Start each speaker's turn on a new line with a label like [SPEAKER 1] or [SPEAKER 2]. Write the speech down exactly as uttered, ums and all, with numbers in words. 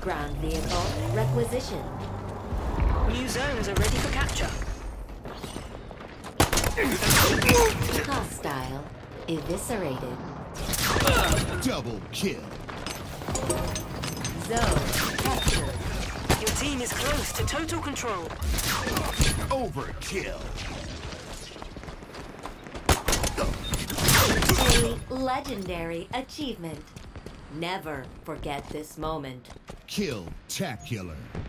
[SPEAKER 1] Ground vehicle requisition.
[SPEAKER 2] New zones are ready for capture.
[SPEAKER 1] Hostile eviscerated.
[SPEAKER 3] Double kill.
[SPEAKER 1] Zone captured.
[SPEAKER 2] Your team is close to total control.
[SPEAKER 3] Overkill.
[SPEAKER 1] A legendary achievement. Never forget this moment.
[SPEAKER 3] Kill-tacular.